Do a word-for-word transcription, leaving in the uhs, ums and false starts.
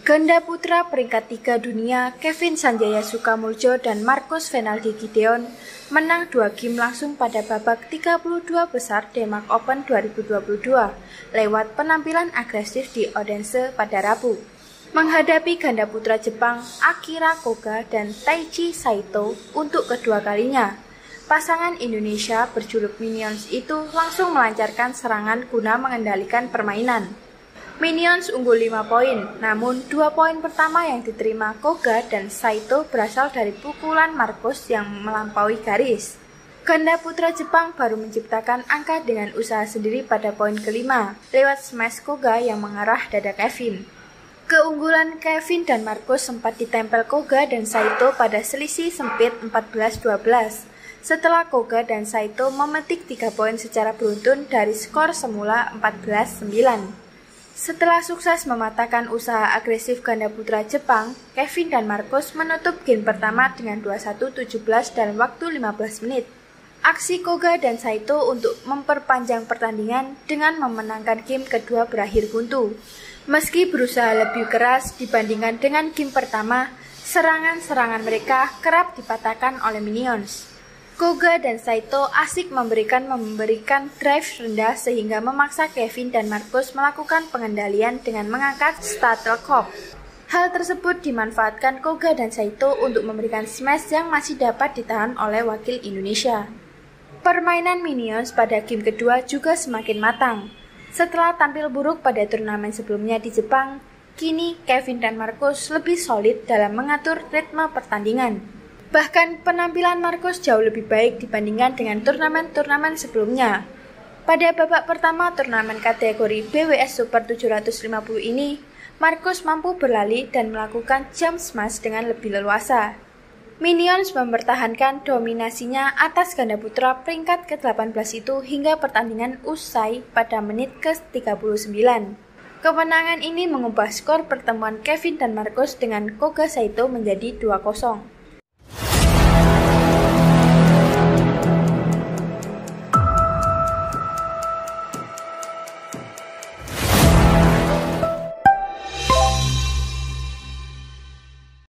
Ganda putra peringkat tiga dunia Kevin Sanjaya Sukamuljo dan Marcus Fernaldi Gideon menang dua game langsung pada babak tiga puluh dua besar Denmark Open dua ribu dua puluh dua lewat penampilan agresif di Odense pada Rabu. Menghadapi ganda putra Jepang Akira Koga dan Taichi Saito untuk kedua kalinya, pasangan Indonesia berjuluk Minions itu langsung melancarkan serangan guna mengendalikan permainan. Minions unggul lima poin, namun dua poin pertama yang diterima Koga dan Saito berasal dari pukulan Marcus yang melampaui garis. Ganda putra Jepang baru menciptakan angka dengan usaha sendiri pada poin kelima, lewat smash Koga yang mengarah dada Kevin. Keunggulan Kevin dan Marcus sempat ditempel Koga dan Saito pada selisih sempit empat belas dua belas, setelah Koga dan Saito memetik tiga poin secara beruntun dari skor semula empat belas sembilan. Setelah sukses mematahkan usaha agresif ganda putra Jepang, Kevin dan Marcus menutup game pertama dengan dua puluh satu tujuh belas dalam waktu lima belas menit. Aksi Koga dan Saito untuk memperpanjang pertandingan dengan memenangkan game kedua berakhir buntu. Meski berusaha lebih keras dibandingkan dengan game pertama, serangan-serangan mereka kerap dipatahkan oleh Minions. Koga dan Saito asik memberikan memberikan drive rendah sehingga memaksa Kevin dan Marcus melakukan pengendalian dengan mengangkat shuttlecock. Hal tersebut dimanfaatkan Koga dan Saito untuk memberikan smash yang masih dapat ditahan oleh wakil Indonesia. Permainan Minions pada game kedua juga semakin matang. Setelah tampil buruk pada turnamen sebelumnya di Jepang, kini Kevin dan Marcus lebih solid dalam mengatur ritme pertandingan. Bahkan penampilan Marcus jauh lebih baik dibandingkan dengan turnamen-turnamen sebelumnya. Pada babak pertama turnamen kategori B W S Super tujuh ratus lima puluh ini, Marcus mampu berlari dan melakukan jump smash dengan lebih leluasa. Minions mempertahankan dominasinya atas ganda putra peringkat ke delapan belas itu hingga pertandingan usai pada menit ke tiga puluh sembilan. Kemenangan ini mengubah skor pertemuan Kevin dan Marcus dengan Koga Saito menjadi dua kosong.